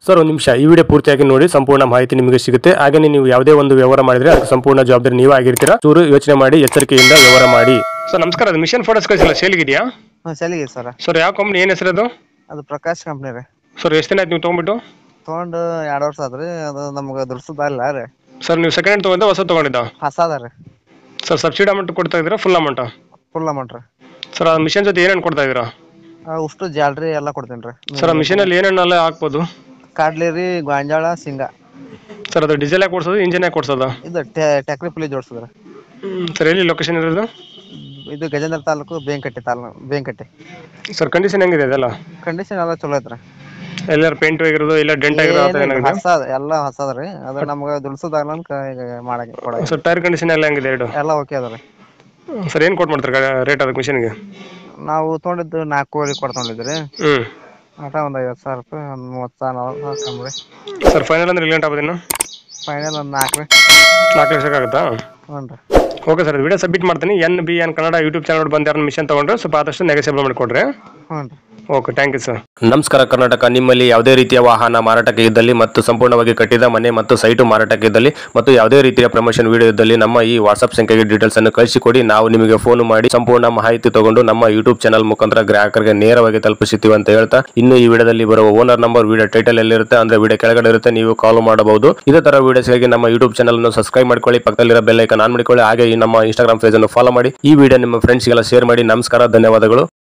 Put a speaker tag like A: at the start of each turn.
A: Sir ಒಂದು ನಿಮಿಷ ಈ ವಿಡಿಯೋ ಪೂರ್ತಿಯಾಗಿ ನೋಡಿ ಸಂಪೂರ್ಣ ಮಾಹಿತಿ ನಿಮಗೆ ಸಿಗುತ್ತೆ. ಹಾಗೆ ನೀವು ಯಾವುದೇ ಒಂದು ವ್ಯವಹಾರ ಮಾಡಿದ್ರೆ ಅದಕ್ಕೆ ಸಂಪೂರ್ಣ ಜವಾಬ್ದಾರಿ ನೀವು ಆಗಿರ್ತೀರಾ. ಚೂರು ಯೋಚನೆ ಮಾಡಿ ಎಚ್ಚರಿಕೆಯಿಂದ ವ್ಯವಹಾರ ಮಾಡಿ. ಸರ್ ನಮಸ್ಕಾರ, ಅದು ಮಿಷನ್ ಫೋಟೋಸ್ ಕಳಿಸಿಲ್ಲ, ಸೇಲ್ಗಿದೆಯಾ?
B: ಸಲಿಗೆ ಸರ್.
A: ಸರ್ ಯಾವ ಕಂಪ್ನಿ, ಏನು ಹೆಸರು ಅದು?
B: ಅದು ಪ್ರಕಾಶ್ ಕಂಪ್ನಿ ರೀ.
A: ಸರ್ ಎಷ್ಟು ದಿನ ಆಯ್ತು ನೀವು ತೊಗೊಂಡ್ಬಿಟ್ಟು?
B: ತೊಗೊಂಡು 2 ವರ್ಷ ಆದ್ರಿ. ಅದು ನಮ್ಗೆ ದುರ್ಸದಲ್ಲ ರೀ.
A: ಸರ್ ನೀವು ಸೆಕೆಂಡ್ ಹ್ಯಾಂಡ್ ತೊಗೊಂಡ ಹೊಸ ತೊಗೊಂಡಿದ್ದ?
B: ಹೊಸದ ರೀ.
A: ಸರ್ ಸಬ್ಸಿಡಿ ಅಮೌಂಟ್ ಕೊಡ್ತಾ ಇದ್ದೀರಾ, ಫುಲ್ ಅಮೌಂಟಾ?
B: ಫುಲ್ ಅಮೌಂಟ್ ರೀ.
A: ಸರ್ ಆ ಮಿಷನ್ ಜೊತೆ ಏನೇನು ಕೊಡ್ತಾ ಇದ್ದೀರಾ?
B: ಉಷ್ಟು ಜಾಲ್ರಿ ಎಲ್ಲ ಕೊಡ್ತೀನಿ ರೀ.
A: ಸರ್ ಆ ಮಿಷನಲ್ಲಿ ಏನೇನೆಲ್ಲ ಹಾಕ್ಬೋದು?
B: ಕಾಡ್ಲಿ ರೀ, ಗಾಂಜಾಳ, ಶೇಂಗಾ.
A: ಸರ್ ಅದು ಡೀಸೆಲ್ ಯಾಕೆ ಕೊಡ್ಸೋದು, ಇಂಜಿನ್ ಯಾಕೆ ಕೊಡ್ಸೋದು?
B: ಇದು ಟ್ಯಾಕ್ರಿ ಪುಲಿ ಜೋಡಿಸಿದ್ರಿ.
A: ಸರ್ ಎಲ್ಲಿ ಲೊಕೇಶನ್ ಇರೋದು?
B: ಇದು ಗಜೇಂದ್ರ ತಾಲೂಕು, ಬೇಂಕಟ್ಟೆ.
A: ಸರ್ ಕಂಡೀಷನ್ ಹೆಂಗಿದೆ ಅದೆಲ್ಲ?
B: ಕಂಡೀಷನ್ ಎಲ್ಲ ಚಲೋ ಐತ್ರಿ.
A: ಎಲ್ಲಾರು ಪೇಂಟ್ ಆಗಿರೋದು ಇಲ್ಲ ಡೆಂಟ್ ಆಗಿರೋದು ಏನಾಗಿದೆ?
B: ಹೊಸದ ಎಲ್ಲ ಹೊಸದ ರೀ. ಅದು ನಮ್ಗೆ ದುಲ್ಸೋದಾಗಲ್ಲ ಈಗ ಮಾಡಕ್ಕೆ ಕೊಡ.
A: ಸರ್ ಟೈರ್ ಕಂಡೀಷನ್ ಎಲ್ಲ ಹೆಂಗಿದೆ ಎರಡು?
B: ಎಲ್ಲ ಓಕೆ ಅದ ರೀ.
A: ಸರ್ ಏನು ಕೊಟ್ಟು ಮಾಡ್ತಾರೆ ರೇಟ್ ಅದಕ್ಕೆ ಮಿಷನ್ಗೆ?
B: ನಾವು ತೊಗೊಂಡಿದ್ದು 4 ಕೊಡ್ಕೊಂಡಿದ್ರಿ. ಆಟ ಒಂದು 50,000 ರೂಪಾಯಿ, ಒಂದು 30,000 ಕಮ್ಮಿ.
A: ಸರ್ ಫೈನಲ್ ಅಂದ್ರೆ ಲೇಟ್ ಆಗೋದಿನ್ನು?
B: ಫೈನಲ್ ಒಂದು 4
A: ಲಕ್ಷಕ್ಕೆ ಆಗುತ್ತಾ?
B: ಹ್ಞೂ ರೀ.
A: ಓಕೆ ಸರ್, ವಿಡಿಯೋ ಸಬ್ಮಿಟ್ ಮಾಡ್ತೀನಿ. NBN ಕನ್ನಡ ಯೂಟ್ಯೂಬ್ ಚಾನಲ್ ಬಂದು ಯಾರು ಮಿಷನ್ ತೊಗೊಂಡ್ರೆ ಸ್ವಲ್ಪ ಆದಷ್ಟು ನೆಗೆಸೇಬಲ್ ಮಾಡಿಕೊಡ್ರಿ.
B: ಹ್ಞೂ ರೀ.
A: Okay, thank you sir. ನಮಸ್ಕಾರ ಕರ್ನಾಟಕ. ನಿಮ್ಮಲ್ಲಿ ಯಾವುದೇ ರೀತಿಯ ವಾಹನ ಮಾರಾಟಕ್ಕೆ ಇದ್ದಲ್ಲಿ ಮತ್ತು ಸಂಪೂರ್ಣವಾಗಿ ಕಟ್ಟಿದ ಮನೆ ಮತ್ತು ಸೈಟು ಮಾರಾಟಕ್ಕೆ ಇದ್ದಲ್ಲಿ ಮತ್ತು ಯಾವುದೇ ರೀತಿಯ ಪ್ರಮೋಷನ್ ವಿಡಿಯೋ ಇದ್ದಲ್ಲಿ ನಮ್ಮ ಈ ವಾಟ್ಸ್ಆಪ್ ಸಂಖ್ಯೆಗೆ ಡೀಟೇಲ್ಸ್ ಅನ್ನು ಕಳಿಸಿಕೊಡಿ. ನಾವು ನಿಮಗೆ ಫೋನ್ ಮಾಡಿ ಸಂಪೂರ್ಣ ಮಾಹಿತಿ ತಗೊಂಡು ನಮ್ಮ ಯೂಟ್ಯೂಬ್ ಚಾನಲ್ ಮುಖಾಂತರ ಗ್ರಾಹಕರಿಗೆ ನೇರವಾಗಿ ತಲುಪಿಸುತ್ತೀವಿ ಅಂತ ಹೇಳ್ತಾ, ಇನ್ನು ಈ ವಿಡಿಯೋದಲ್ಲಿ ಬರುವ ಓನರ್ ನಂಬರ್ ವಿಡಿಯೋ ಟೈಟಲ್ ಎಲ್ಲಿರುತ್ತೆ ಅಂದ್ರೆ ವಿಡಿಯೋ ಕೆಳಗಡೆ ಇರುತ್ತೆ, ನೀವು ಕಾಲ್ ಮಾಡಬಹುದು. ಇದೇ ತರ ವಿಡಿಯೋಸ್ಗಾಗಿ ನಮ್ಮ ಯೂಟ್ಯೂಬ್ ಚಾನಲ್ ಅನ್ನು ಸಬ್ಸ್ಕ್ರೈಬ್ ಮಾಡ್ಕೊಳ್ಳಿ, ಪಕ್ಕದಲ್ಲಿರೋ ಬೆಲ್ ಐಕಾನ್ ಆನ್ ಮಾಡಿಕೊಳ್ಳಿ. ಹಾಗೆ ಈ ನಮ್ಮ ಇನ್ಸ್ಟಾಗ್ರಾಮ್ ಪೇಜ್ ಅನ್ನು ಫಾಲೋ ಮಾಡಿ. ಈ ವಿಡಿಯೋ ನಿಮ್ಮ ಫ್ರೆಂಡ್ಸ್ಗೆಲ್ಲ ಶೇರ್ ಮಾಡಿ. ನಮಸ್ಕಾರ, ಧನ್ಯವಾದಗಳು.